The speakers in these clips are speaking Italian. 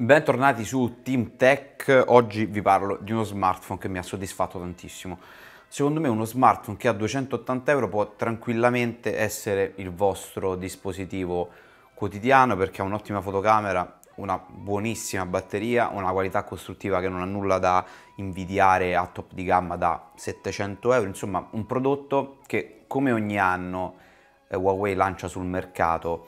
Bentornati su Team Tech. Oggi vi parlo di uno smartphone che mi ha soddisfatto tantissimo. Secondo me uno smartphone che a 280 euro può tranquillamente essere il vostro dispositivo quotidiano, perché ha un'ottima fotocamera, una buonissima batteria, una qualità costruttiva che non ha nulla da invidiare a top di gamma da 700 euro. Insomma, un prodotto che come ogni anno Huawei lancia sul mercato,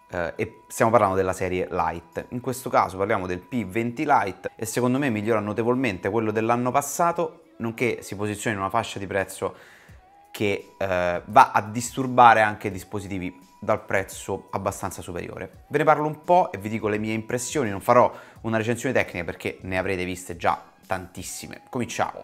e stiamo parlando della serie Lite. In questo caso parliamo del P20 Lite e secondo me migliora notevolmente quello dell'anno passato, nonché si posiziona in una fascia di prezzo che va a disturbare anche dispositivi dal prezzo abbastanza superiore. Ve ne parlo un po' e vi dico le mie impressioni. Non farò una recensione tecnica perché ne avrete viste già tantissime. Cominciamo.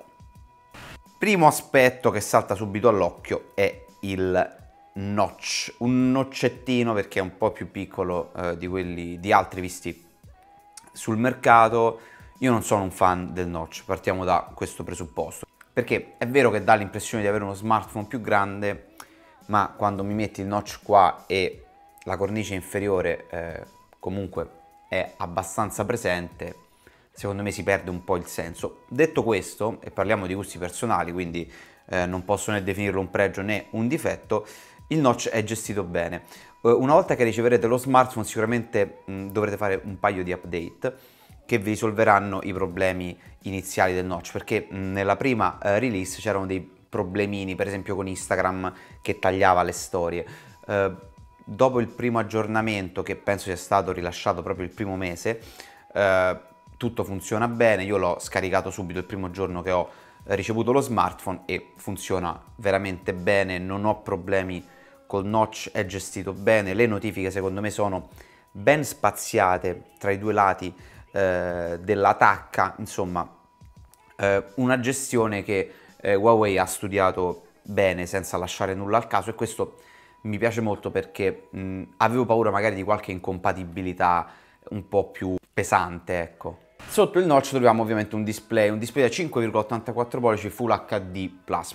Primo aspetto che salta subito all'occhio è il notch, un noccettino, perché è un po' più piccolo di quelli di altri visti sul mercato. Io non sono un fan del notch, partiamo da questo presupposto, perché è vero che dà l'impressione di avere uno smartphone più grande, ma quando mi metti il notch qua e la cornice inferiore comunque è abbastanza presente, secondo me si perde un po' il senso. Detto questo, e parliamo di gusti personali, quindi non posso né definirlo un pregio né un difetto, il notch è gestito bene. Una volta che riceverete lo smartphone sicuramente dovrete fare un paio di update che vi risolveranno i problemi iniziali del notch, perché nella prima release c'erano dei problemini, per esempio con Instagram che tagliava le storie. Dopo il primo aggiornamento, che penso sia stato rilasciato proprio il primo mese, tutto funziona bene. Io l'ho scaricato subito il primo giorno che ho ricevuto lo smartphone e funziona veramente bene, non ho problemi col notch, è gestito bene, le notifiche secondo me sono ben spaziate tra i due lati della tacca, insomma una gestione che Huawei ha studiato bene senza lasciare nulla al caso, e questo mi piace molto perché avevo paura magari di qualche incompatibilità un po' più pesante, ecco. Sotto il notch troviamo ovviamente un display da 5,84 pollici Full HD Plus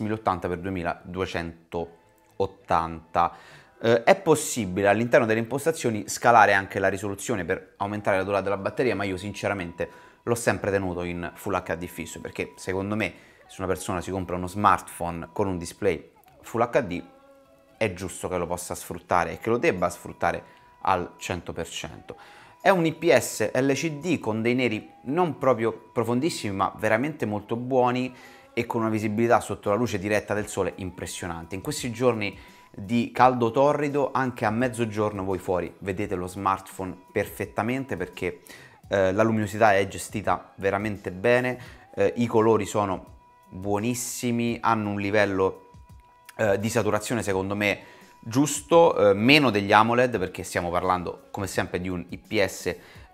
1080x2280. È possibile all'interno delle impostazioni scalare anche la risoluzione per aumentare la durata della batteria, ma io sinceramente l'ho sempre tenuto in Full HD fisso, perché secondo me se una persona si compra uno smartphone con un display Full HD è giusto che lo possa sfruttare e che lo debba sfruttare al 100%. È un IPS LCD con dei neri non proprio profondissimi, ma veramente molto buoni, e con una visibilità sotto la luce diretta del sole impressionante. In questi giorni di caldo torrido, anche a mezzogiorno voi fuori vedete lo smartphone perfettamente, perché la luminosità è gestita veramente bene, i colori sono buonissimi, hanno un livello di saturazione secondo me giusto, meno degli AMOLED, perché stiamo parlando come sempre di un IPS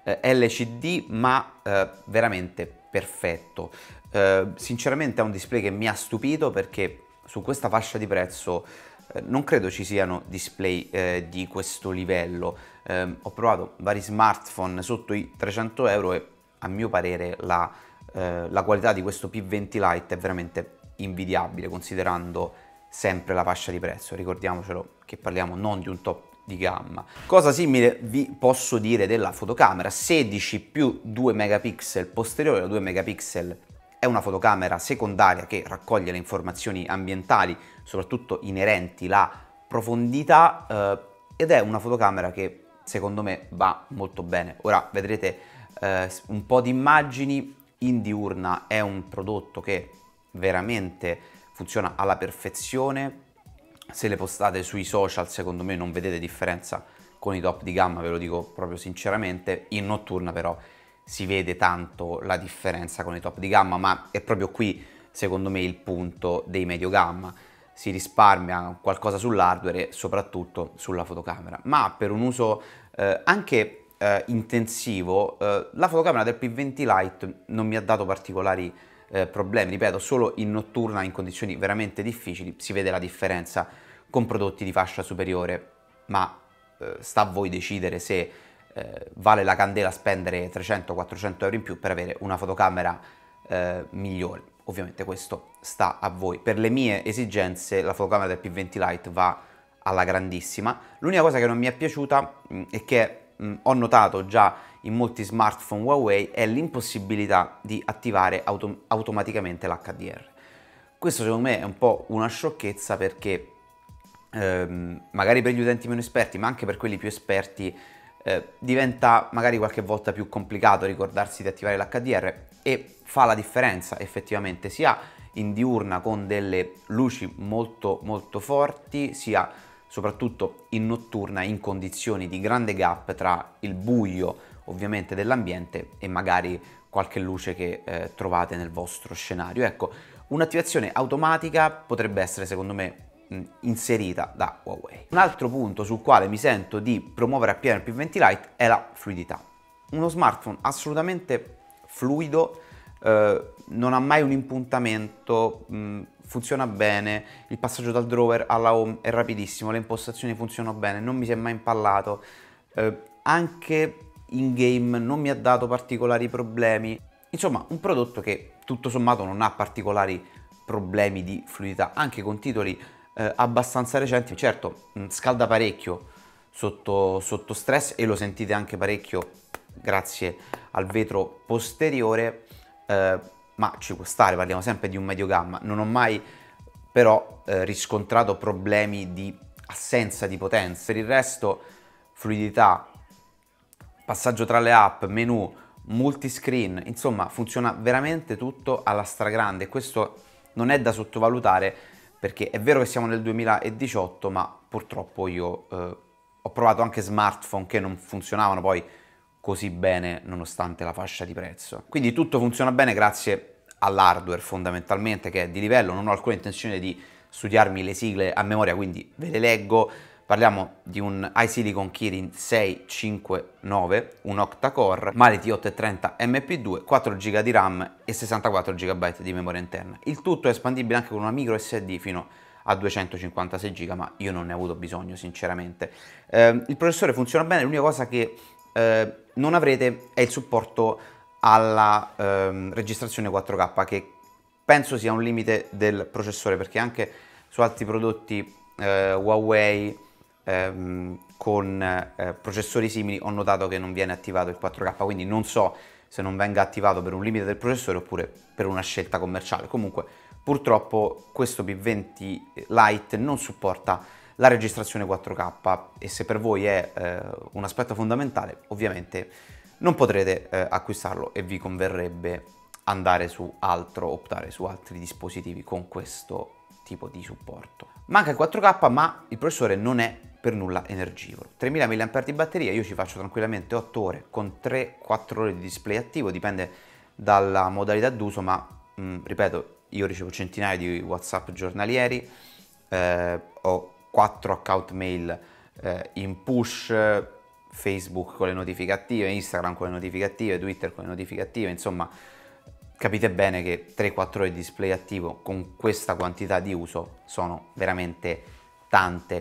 LCD, ma veramente perfetto. Sinceramente è un display che mi ha stupito, perché su questa fascia di prezzo non credo ci siano display di questo livello. Ho provato vari smartphone sotto i 300 euro e a mio parere la qualità di questo P20 Lite è veramente invidiabile, considerando sempre la fascia di prezzo. Ricordiamocelo che parliamo non di un top di gamma. Cosa simile vi posso dire della fotocamera: 16 più 2 megapixel posteriore, la 2 megapixel è una fotocamera secondaria che raccoglie le informazioni ambientali, soprattutto inerenti la profondità, ed è una fotocamera che secondo me va molto bene. Ora vedrete un po' di immagini. In diurna è un prodotto che veramente funziona alla perfezione. Se le postate sui social secondo me non vedete differenza con i top di gamma, ve lo dico proprio sinceramente. In notturna però si vede tanto la differenza con i top di gamma, ma è proprio qui secondo me il punto dei medio gamma: si risparmia qualcosa sull'hardware e soprattutto sulla fotocamera. Ma per un uso anche intensivo, la fotocamera del P20 Lite non mi ha dato particolari problemi. Ripeto, solo in notturna, in condizioni veramente difficili, si vede la differenza con prodotti di fascia superiore, ma sta a voi decidere se vale la candela spendere 300-400 euro in più per avere una fotocamera migliore. Ovviamente questo sta a voi. Per le mie esigenze la fotocamera del P20 Lite va alla grandissima. L'unica cosa che non mi è piaciuta è che ho notato già in molti smartphone Huawei è l'impossibilità di attivare automaticamente l'HDR. Questo secondo me è un po' una sciocchezza perché magari per gli utenti meno esperti, ma anche per quelli più esperti, diventa magari qualche volta più complicato ricordarsi di attivare l'HDR e fa la differenza effettivamente sia in diurna con delle luci molto molto forti, sia soprattutto in notturna in condizioni di grande gap tra il buio ovviamente dell'ambiente e magari qualche luce che trovate nel vostro scenario. Ecco, un'attivazione automatica potrebbe essere secondo me inserita da Huawei. Un altro punto sul quale mi sento di promuovere appieno il P20 Lite è la fluidità. Uno smartphone assolutamente fluido, non ha mai un impuntamento, funziona bene, il passaggio dal drawer alla home è rapidissimo, le impostazioni funzionano bene, non mi si è mai impallato, anche in game non mi ha dato particolari problemi. Insomma, un prodotto che tutto sommato non ha particolari problemi di fluidità, anche con titoli abbastanza recenti. Certo, scalda parecchio sotto stress e lo sentite anche parecchio grazie al vetro posteriore, ma ci può stare, parliamo sempre di un medio gamma. Non ho mai però riscontrato problemi di assenza di potenza. Per il resto, fluidità, passaggio tra le app, menu, multiscreen, insomma funziona veramente tutto alla stragrande e questo non è da sottovalutare, perché è vero che siamo nel 2018, ma purtroppo io ho provato anche smartphone che non funzionavano poi così bene nonostante la fascia di prezzo. Quindi tutto funziona bene grazie all'hardware fondamentalmente, che è di livello. Non ho alcuna intenzione di studiarmi le sigle a memoria, quindi ve le leggo. Parliamo di un iSilicon Kirin 659, un octa-core, Mali T830 MP2, 4 GB di RAM e 64 GB di memoria interna. Il tutto è espandibile anche con una micro SD fino a 256 GB, ma io non ne ho avuto bisogno sinceramente. Il processore funziona bene, l'unica cosa che non avrete è il supporto alla registrazione 4K, che penso sia un limite del processore, perché anche su altri prodotti Huawei con processori simili ho notato che non viene attivato il 4K, quindi non so se non venga attivato per un limite del processore oppure per una scelta commerciale. Comunque purtroppo questo P20 Lite non supporta la registrazione 4K e se per voi è un aspetto fondamentale, ovviamente non potrete acquistarlo e vi converrebbe andare su altro, optare su altri dispositivi con questo tipo di supporto. Manca il 4K, ma il processore non è per nulla energivoro. 3000 mAh di batteria, io ci faccio tranquillamente 8 ore con 3-4 ore di display attivo, dipende dalla modalità d'uso, ma ripeto, io ricevo centinaia di WhatsApp giornalieri, ho 4 account mail in push, Facebook con le notifiche attive, Instagram con le notifiche attive, Twitter con le notifiche attive, insomma capite bene che 3-4 ore di display attivo con questa quantità di uso sono veramente tante.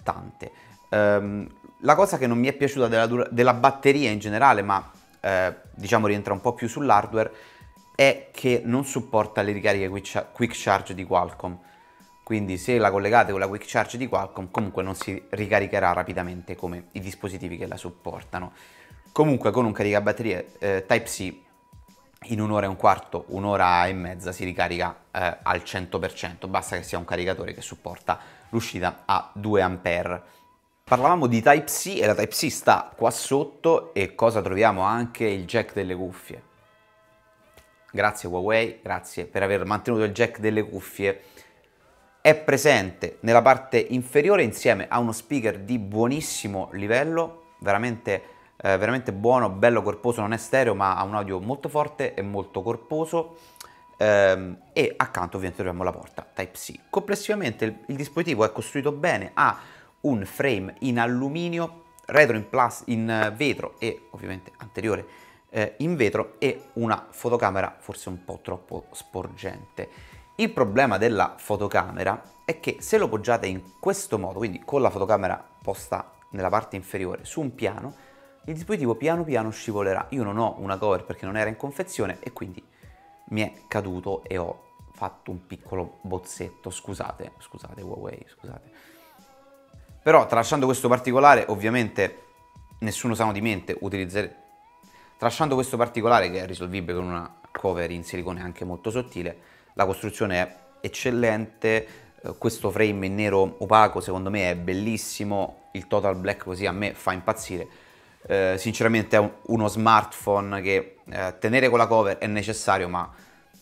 La cosa che non mi è piaciuta della batteria in generale, ma diciamo rientra un po' più sull'hardware, è che non supporta le ricariche quick charge di Qualcomm. Quindi se la collegate con la quick charge di Qualcomm comunque non si ricaricherà rapidamente come i dispositivi che la supportano. Comunque con un caricabatterie Type-C in un'ora e un quarto, un'ora e mezza si ricarica al 100%, basta che sia un caricatore che supporta l'uscita a 2 A. Parlavamo di Type-C e la Type-C sta qua sotto e cosa troviamo? Anche il jack delle cuffie. Grazie Huawei, grazie per aver mantenuto il jack delle cuffie. È presente nella parte inferiore insieme a uno speaker di buonissimo livello, veramente buono, bello corposo, non è stereo ma ha un audio molto forte e molto corposo, e accanto ovviamente troviamo la porta Type-C. Complessivamente il dispositivo è costruito bene, ha un frame in alluminio, retro in vetro e ovviamente anteriore in vetro e una fotocamera forse un po' troppo sporgente. Il problema della fotocamera è che se lo poggiate in questo modo, quindi con la fotocamera posta nella parte inferiore su un piano, il dispositivo piano piano scivolerà. Io non ho una cover perché non era in confezione e quindi mi è caduto e ho fatto un piccolo bozzetto. Scusate Huawei, scusate. Però tralasciando questo particolare, ovviamente nessuno sano di mente utilizzare. Tralasciando questo particolare che è risolvibile con una cover in silicone anche molto sottile, la costruzione è eccellente, questo frame in nero opaco secondo me è bellissimo, il total black così a me fa impazzire. Sinceramente è uno smartphone che tenere con la cover è necessario, ma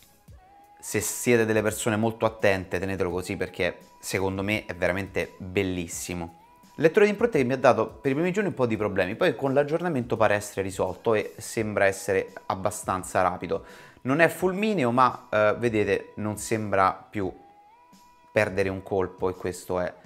se siete delle persone molto attente tenetelo così perché secondo me è veramente bellissimo. Il lettore di impronte che mi ha dato per i primi giorni un po' di problemi, poi con l'aggiornamento pare essere risolto e sembra essere abbastanza rapido. Non è fulmineo, ma vedete non sembra più perdere un colpo e questo è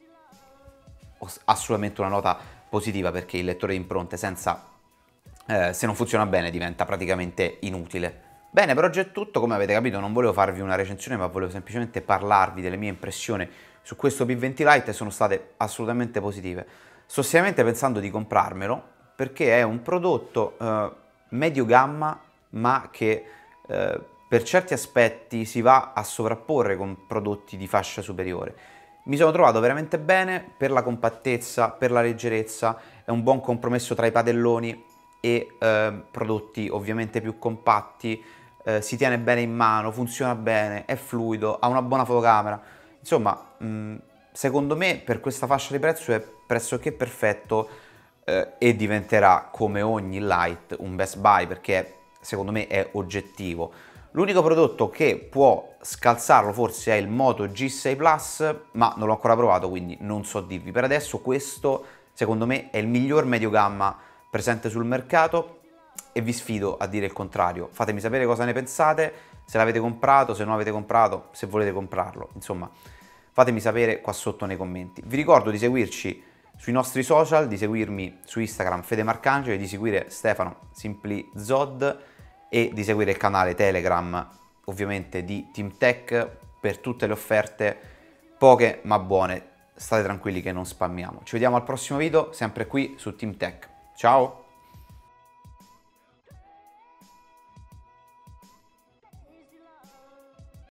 assolutamente una nota positiva perché il lettore di impronte senza, se non funziona bene diventa praticamente inutile. Bene, per oggi è tutto, come avete capito non volevo farvi una recensione ma volevo semplicemente parlarvi delle mie impressioni su questo P20 Lite e sono state assolutamente positive. Sto seriamente pensando di comprarmelo perché è un prodotto medio gamma ma che per certi aspetti si va a sovrapporre con prodotti di fascia superiore. Mi sono trovato veramente bene per la compattezza, per la leggerezza, è un buon compromesso tra i padelloni e prodotti ovviamente più compatti, si tiene bene in mano, funziona bene, è fluido, ha una buona fotocamera. Insomma, secondo me per questa fascia di prezzo è pressoché perfetto e diventerà come ogni Lite un best buy perché secondo me è oggettivo. L'unico prodotto che può scalzarlo forse è il Moto G6 Plus, ma non l'ho ancora provato quindi non so dirvi. Per adesso questo secondo me è il miglior medio gamma presente sul mercato e vi sfido a dire il contrario. Fatemi sapere cosa ne pensate, se l'avete comprato, se non l'avete comprato, se volete comprarlo. Insomma, fatemi sapere qua sotto nei commenti. Vi ricordo di seguirci sui nostri social, di seguirmi su Instagram FedeMarcangeli, di seguire Stefano SimpliZod e di seguire il canale Telegram ovviamente di Team Tech per tutte le offerte, poche ma buone. State tranquilli che non spammiamo. Ci vediamo al prossimo video, sempre qui su Team Tech. Ciao!